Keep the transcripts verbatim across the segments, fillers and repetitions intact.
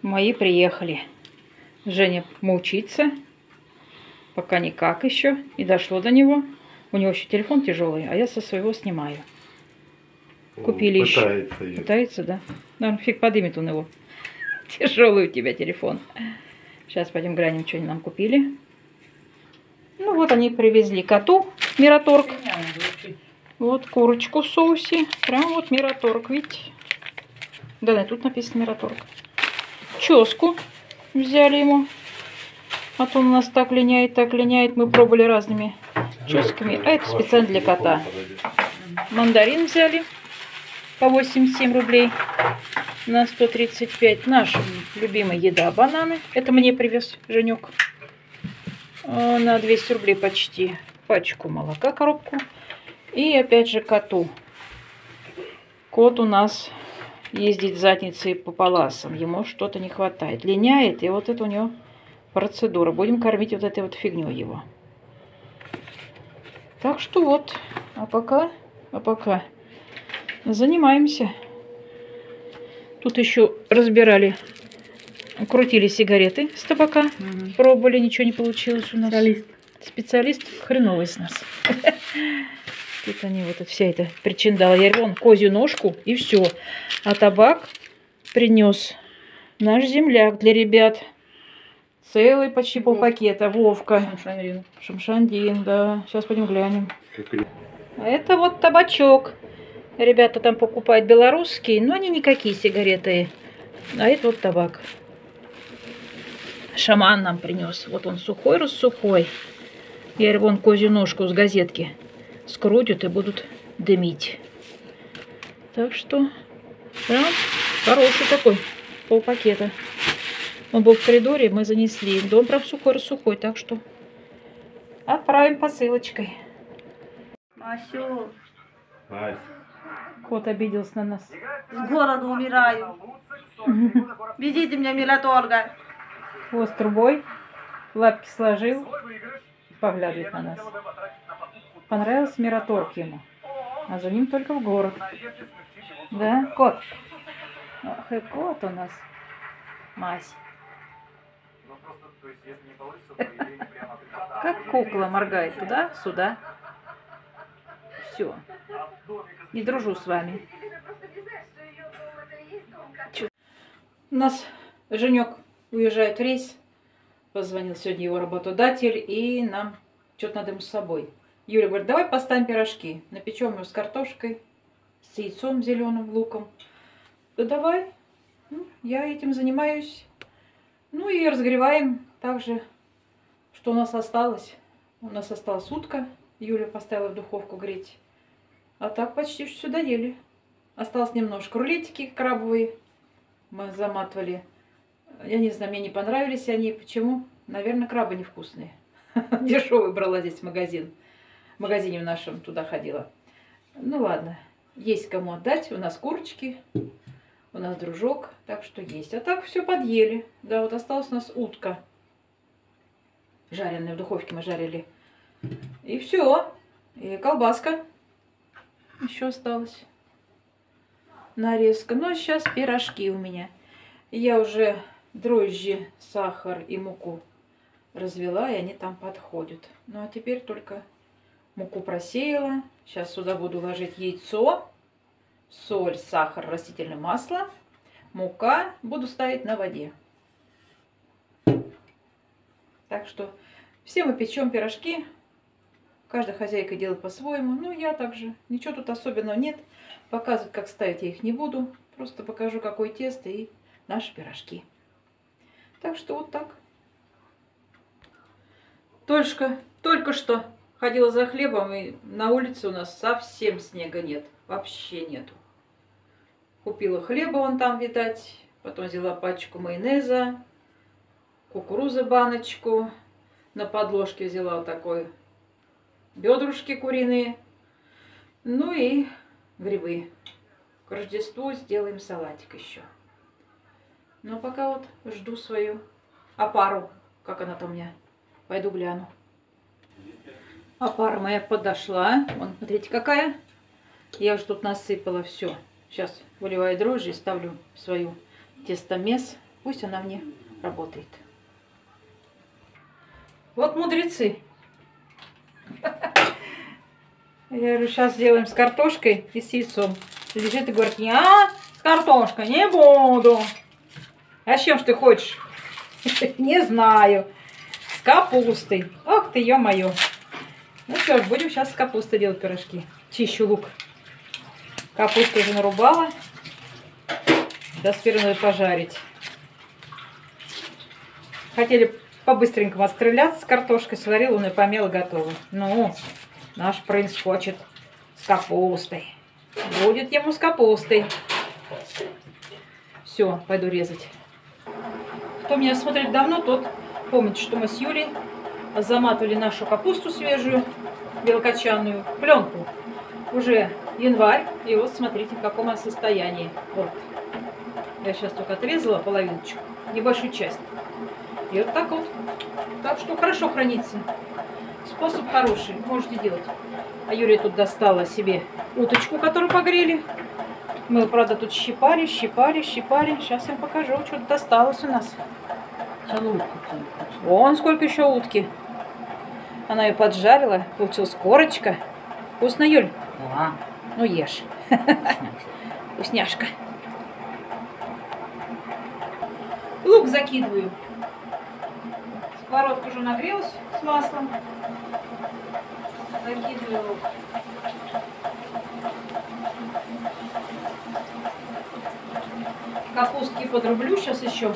Мои приехали. Женя мучится. Пока никак еще. Не дошло до него. У него еще телефон тяжелый, а я со своего снимаю. Купили он еще. Пытается, ее. Пытается, да? Да, фиг подымет он его. Тяжелый у тебя телефон. Сейчас пойдем глянем, что они нам купили. Ну вот они привезли коту Мираторг. Вот курочку в соусе. Прям вот Мираторг, видите? Да, да, тут написано Мираторг. Ческу взяли ему. А то он у нас так линяет, так линяет. Мы пробовали разными ческами. А это специально для кота. Мандарин взяли по восемьдесят семь рублей на сто тридцать пять. Наша любимая еда — бананы. Это мне привез Женек. На двести рублей почти. Пачку молока, коробку. И опять же коту. Кот у нас ездит задницей по паласам. Ему что-то не хватает. Линяет. И вот это у него процедура. Будем кормить вот этой вот фигней его. Так что вот. А пока, а пока занимаемся. Тут еще разбирали, крутили сигареты с табака. Угу. Пробовали, ничего не получилось у нас. Специалист. Специалист хреновый с нас. Тут они вот вся эта причиндала. Я вон козью ножку и все. А табак принес наш земляк для ребят. Целый почти полпакета. Вовка. Шамшандин. Шамшандин, да. Сейчас пойдем глянем. А это вот табачок. Ребята там покупают белорусские, но они никакие сигареты. А это вот табак. Шаман нам принес. Вот он сухой-рассухой. Я вон козью ножку с газетки скрутят и будут дымить. Так что, да, хороший такой, полпакета. Он был в коридоре, мы занесли. Дом прям сухой-рассухой, так что отправим посылочкой. Масю. Мась. Кот обиделся на нас. С голоду умираю. Везите меня Мираторга. Хвост трубой, лапки сложил, поглядывает на нас. Понравился Мираторг ему, а за ним только в город. Да, кот? Ох, и кот у нас. Мась. Как кукла моргает туда-сюда. Все. Не дружу с вами. У нас Женек уезжает в рейс. Позвонил сегодня его работодатель, и нам что-то надо ему с собой. Юля говорит, давай поставим пирожки. Напечем его с картошкой, с яйцом зеленым, луком. Да давай. Ну, я этим занимаюсь. Ну и разогреваем также, что у нас осталось. У нас осталась утка. Юля поставила в духовку греть. А так почти все доели. Осталось немножко. Рулетики крабовые мы заматывали. Я не знаю, мне не понравились они. Почему? Наверное, крабы невкусные. Дешевый брала здесь магазин. В магазине в нашем туда ходила. Ну ладно. Есть кому отдать. У нас курочки. У нас дружок. Так что есть. А так все подъели. Да, вот осталась у нас утка. Жареная в духовке мы жарили. И все. И колбаска. Еще осталось. Нарезка. Ну, а сейчас пирожки у меня. Я уже дрожжи, сахар и муку развела, и они там подходят. Ну, а теперь только муку просеяла. Сейчас сюда буду ложить яйцо, соль, сахар, растительное масло, мука. Буду ставить на воде. Так что все мы печем пирожки. Каждая хозяйка делает по-своему. Ну, я также. Ничего тут особенного нет. Показывать, как ставить, я их не буду. Просто покажу, какое тесто и наши пирожки. Так что вот так. Только, только что ходила за хлебом, и на улице у нас совсем снега нет. Вообще нету. Купила хлеба, вон там, видать. Потом взяла пачку майонеза, кукурузы баночку. На подложке взяла вот такой бедрушки куриные. Ну и грибы. К Рождеству сделаем салатик еще. Но пока вот жду свою опару. Как она там у меня? Пойду гляну. Опара моя подошла. Вон, смотрите, какая. Я уже тут насыпала все. Сейчас выливаю дрожжи и ставлю свою тестомес. Пусть она мне работает. Вот мудрецы. Я говорю, сейчас сделаем с картошкой и с яйцом. Лежит и говорит, я с картошкой не буду. А с чем ж ты хочешь? Не знаю. С капустой. Ох ты, ё-моё. Ну что ж, будем сейчас с капустой делать пирожки. Чищу лук. Капусту уже нарубала. Да, теперь надо пожарить. Хотели по-быстренькому отстреляться с картошкой. Сварила, но и помела, готово. Ну, наш принц хочет с капустой. Будет ему с капустой. Все, пойду резать. Кто меня смотрит давно, тот помнит, что мы с Юлей заматывали нашу капусту свежую, белокочанную, в пленку. Уже январь, и вот смотрите, в каком она состоянии. Вот. Я сейчас только отрезала половиночку, небольшую часть. И вот так вот. Так что хорошо хранится. Способ хороший, можете делать. А Юлия тут достала себе уточку, которую погрели. Мы, правда, тут щипали, щипали, щипали. Сейчас я вам покажу, что досталось у нас. Вон сколько еще утки. Она ее поджарила, получилась корочка. Вкусно, Юль? Да. Ну, ешь. Вкусняшка. Лук закидываю. Сковородка уже нагрелась с маслом. Закидываю лук. Капустки подрублю сейчас еще.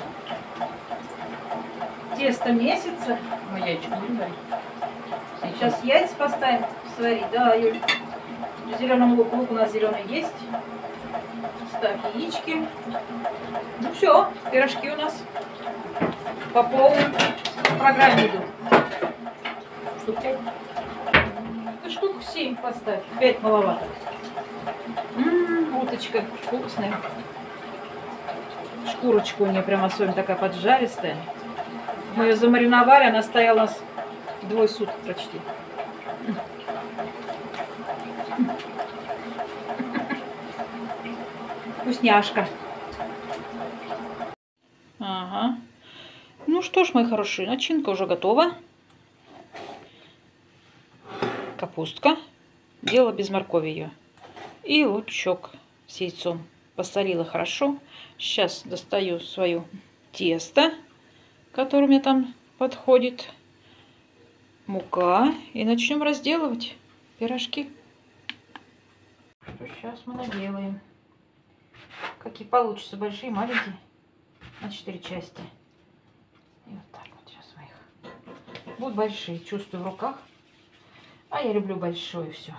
Тесто месяца. Ну, яичко будем варить. Сейчас яйца поставим сварить. Да, Юль. Зеленому луку, лук у нас зеленый есть. Ставь яички. Ну все, пирожки у нас по полной программе идут. Штук пять. Да штук семь поставь. Пять маловато. М-м, уточка вкусная. Шкурочка у нее прям особенно такая поджаристая. Мы ее замариновали, она стояла у нас двое суток почти. Вкусняшка. Ага. Ну что ж, мои хорошие, начинка уже готова. Капустка. Делала без моркови ее. И лучок с яйцом. Посолила хорошо. Сейчас достаю свое тесто, которое у меня там подходит. Мука. И начнем разделывать пирожки. Что сейчас мы наделаем. Какие получатся, большие, маленькие. На четыре части. И вот так вот сейчас мы их. Будут большие, чувствую в руках. А я люблю большое все.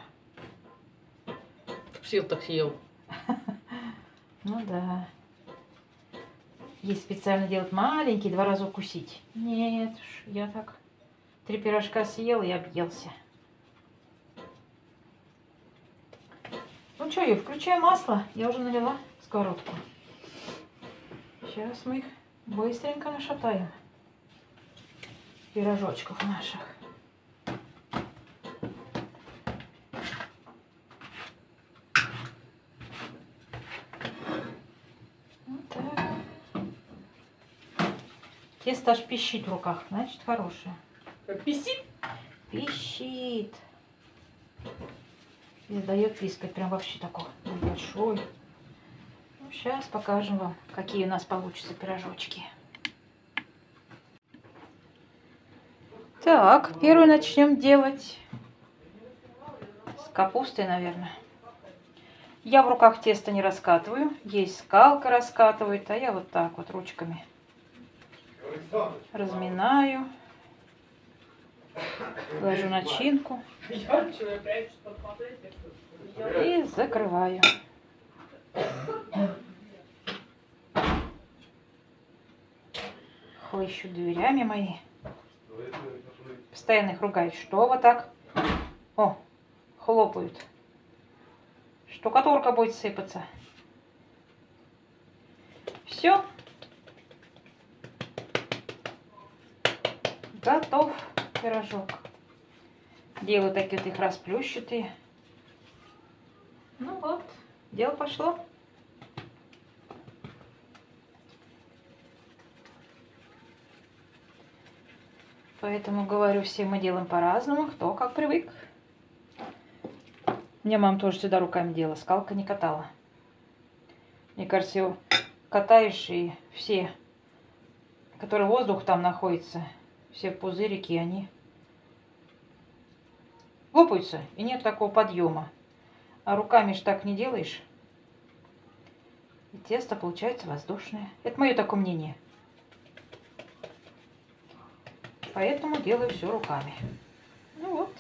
Съел так съел. Ну да. Есть специально делать маленькие, два раза укусить. Нет, я так три пирожка съел и объелся. Ну что, я включаю масло. Я уже налила сковородку. Сейчас мы их быстренько нашатаем. Пирожочков наших. Вот так. Тесто аж пищит в руках, значит хорошее. Писит? Пищит. И дает пискать прям вообще такой большой. Ну, сейчас покажем вам, какие у нас получатся пирожочки. Так, первый начнем делать с капустой, наверное. Я в руках тесто не раскатываю. Есть скалка раскатывает, а я вот так вот ручками разминаю. Ложу начинку и закрываю. Хлыщу дверями мои. Постоянно их ругают. Что вот так? О, хлопают. Штукатурка будет сыпаться. Все. Готов пирожок. Делаю такие вот их расплющатые. Ну вот, дело пошло. Поэтому говорю, все мы делаем по-разному, кто как привык. Мне мама тоже всегда руками делала, скалка не катала. Мне кажется, его катаешь, и все, которые воздух там находится, все пузырики, они лопаются, и нет такого подъема. А руками ж так не делаешь. И тесто получается воздушное. Это мое такое мнение. Поэтому делаю все руками. Ну вот.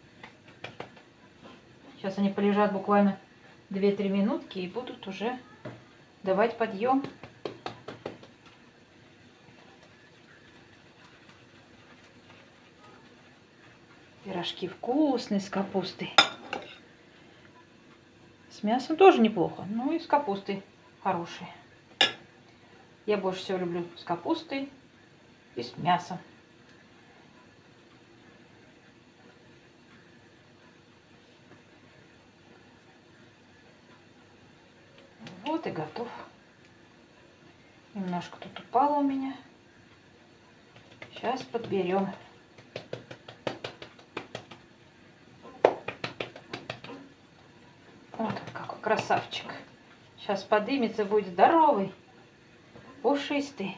Сейчас они полежат буквально две-три минутки и будут уже давать подъем. Пирожки вкусные с капустой. С мясом тоже неплохо, но и с капустой хорошие. Я больше всего люблю с капустой и с мясом. Вот и готов. Немножко тут упало у меня. Сейчас подберем. Вот какой красавчик. Сейчас подымется, будет здоровый, пушистый.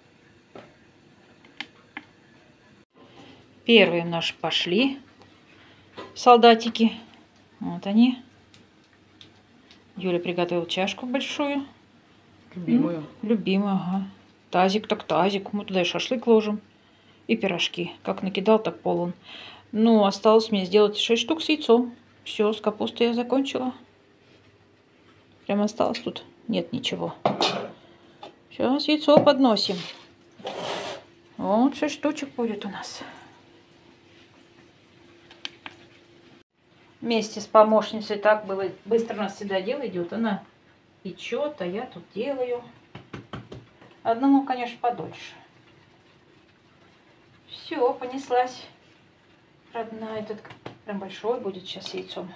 Первые наши пошли солдатики. Вот они. Юля приготовила чашку большую. Любимую. Любимую, ага. Тазик так тазик. Мы туда и шашлык ложим. И пирожки. Как накидал, так полон. Ну, осталось мне сделать шесть штук с яйцом. Все, с капустой я закончила. Прям осталось тут? Нет ничего. Сейчас яйцо подносим. Вот шесть штучек будет у нас. Вместе с помощницей так было. Быстро у нас всегда дело идет. Она печет, а я тут делаю. Одному, конечно, подольше. Все, понеслась. Родная, этот прям большой будет сейчас с яйцом.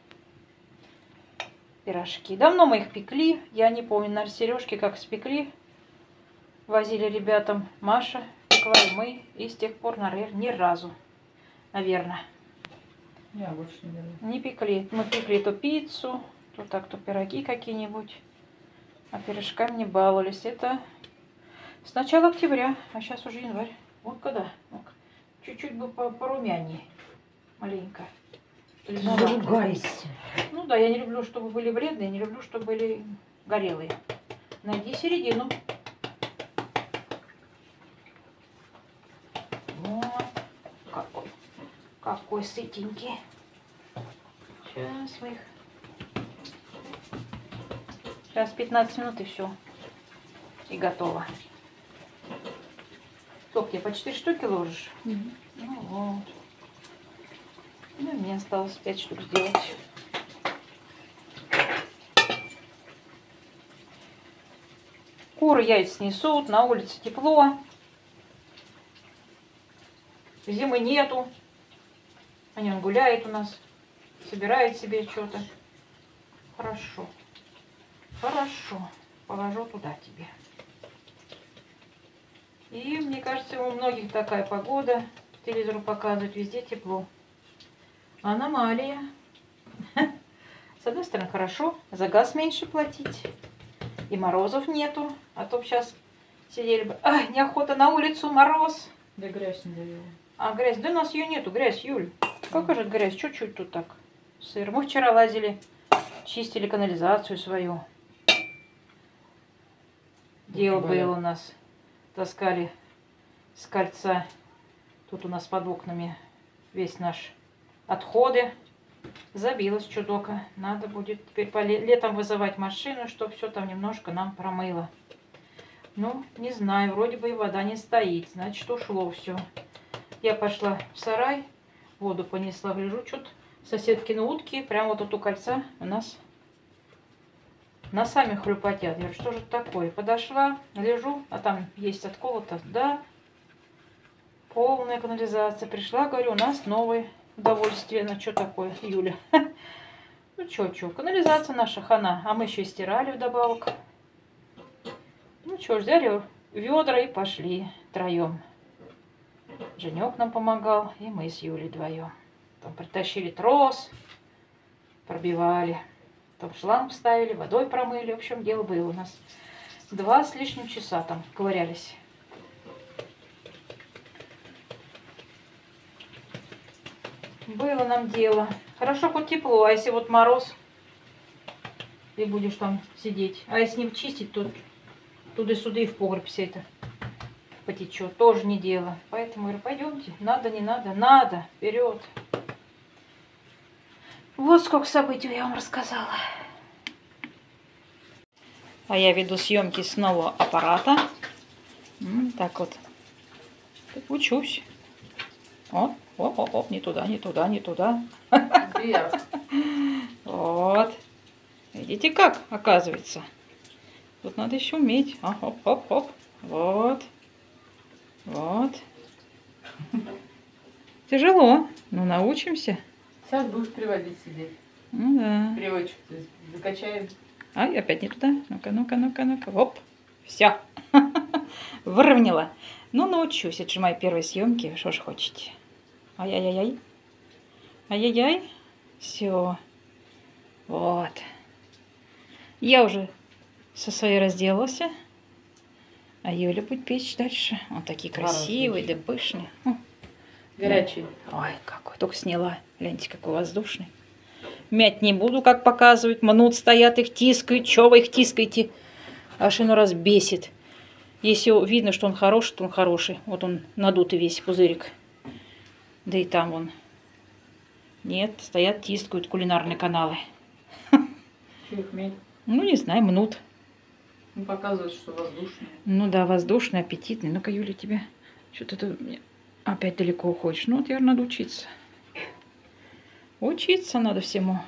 Пирожки. Давно мы их пекли. Я не помню, на сережки как спекли. Возили ребятам. Маша пекла и мы. И с тех пор, наверное, ни разу. Наверное. Я больше не делаю. Не пекли. Мы пекли то пиццу, то так, то пироги какие-нибудь. А пирожками не баловались. Это с начала октября, а сейчас уже январь. Вот когда. Чуть-чуть бы порумянее. Маленько. Заругайся. Ну да, я не люблю, чтобы были бледные, не люблю, чтобы были горелые. Найди середину. Вот. Какой. Какой сытенький. Сейчас мы их... Сейчас пятнадцать минут и все. И готово. Сколько тебе, по четыре штуки ложишь? Mm-hmm. Ну вот. Ну, мне осталось пять штук сделать. Куры яйца несут, на улице тепло. Зимы нету. Они он гуляет у нас, собирает себе что-то. Хорошо. Хорошо. Положу туда тебе. И мне кажется, у многих такая погода. По телевизору показывают, везде тепло. Аномалия. С одной стороны, хорошо. За газ меньше платить. И морозов нету. А то сейчас сидели бы. Ай, неохота на улицу, мороз. Да грязь не даю. А грязь? Да у нас ее нету, грязь, Юль. Какая же грязь? Чуть-чуть тут так. Сыр. Мы вчера лазили, чистили канализацию свою. Дело было у нас. Таскали с кольца. Тут у нас под окнами весь наш отходы. Забилось чудока. Надо будет теперь по летом вызывать машину, чтобы все там немножко нам промыло. Ну, не знаю, вроде бы и вода не стоит. Значит, ушло все. Я пошла в сарай, воду понесла, гляжу, что-то соседкины утки, прямо вот тут у кольца у нас носами хлюпотят. Я говорю, что же это такое? Подошла, лежу, а там есть отколото. Да, полная канализация. Пришла, говорю, у нас новое удовольствие. Ну, что такое, Юля? Ну, что, что, канализация наша хана. А мы еще и стирали вдобавок. Ну, что, взяли ведра и пошли втроем. Женек нам помогал, и мы с Юлей вдвоем. Там притащили трос, пробивали. Там шланг вставили, водой промыли. В общем, дело было у нас. Два с лишним часа там ковырялись. Было нам дело. Хорошо, хоть тепло, а если вот мороз, ты будешь там сидеть. А если не чистить, то туда-сюда и в погреб все это потечет. Тоже не дело. Поэтому говорю, пойдемте. Надо, не надо. Надо. Вперед. Вот сколько событий я вам рассказала. А я веду съемки с нового аппарата. М, так вот. Учусь. О, о, о, о, не туда, не туда, не туда. Вверх. Вот. Видите как, оказывается. Тут надо еще уметь. А, хоп, хоп, хоп. Вот. Вот. Тяжело, но научимся. Сейчас будешь приводить сидеть. Ну да. Привычку закачаем. Ай, опять не туда. Ну-ка, ну-ка, ну-ка, ну-ка. Оп. Все. Выровняла. Ну, научусь. Это же мои первые съемки. Что ж хотите. Ай-яй-яй-яй. Ай-яй-яй. Все. Вот. Я уже со своей разделалась. А Юля будет печь дальше. Он такие красивые, да пышные. Горячий. Ой, какой. Только сняла. Гляньте, какой воздушный. Мять не буду, как показывать. Мнут стоят, их тискают. Чего вы их тискаете? Аж иной раз бесит. Если видно, что он хороший, то он хороший. Вот он надутый весь пузырик. Да и там он. Нет, стоят, тискают кулинарные каналы. Чего их мять? Ну, не знаю, мнут. Ну, показывает, что воздушный. Ну да, воздушный, аппетитный. Ну-ка, Юля, тебе что-то ты опять далеко уходишь. Ну, вот, наверное, надо учиться. Учиться надо всему.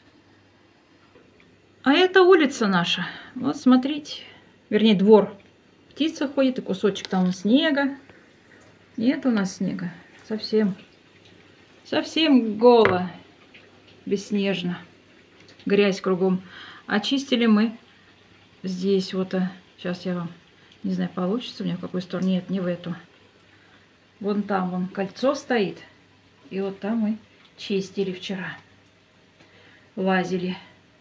А это улица наша. Вот, смотрите. Вернее, двор. Птица ходит, и кусочек там снега. Нет у нас снега. Совсем. Совсем голо. Бесснежно. Грязь кругом. Очистили мы здесь вот. Сейчас я вам... Не знаю, получится у меня в какую сторону. Нет, не в эту. Вон там вон кольцо стоит. И вот там мы чистили вчера. Лазили.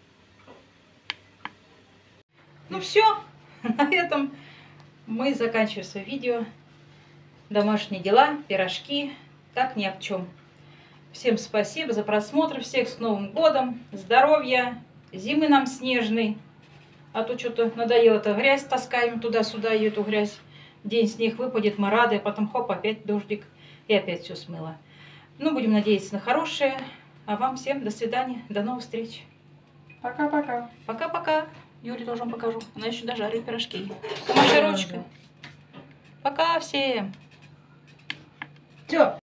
Ну все. На этом мы заканчиваем свое видео. Домашние дела, пирожки. Так ни о чем. Всем спасибо за просмотр. Всех с Новым годом. Здоровья. Зимы нам снежной. А то что-то надоело эта грязь. Таскаем туда-сюда ее эту грязь. День снег выпадет, мы рады. А потом хоп, опять дождик. И опять все смыло. Ну, будем надеяться на хорошее. А вам всем до свидания. До новых встреч. Пока-пока. Пока-пока. Юле тоже вам покажу. Она еще дожарит пирожки. Помаши ручкой. Пока всем. Все.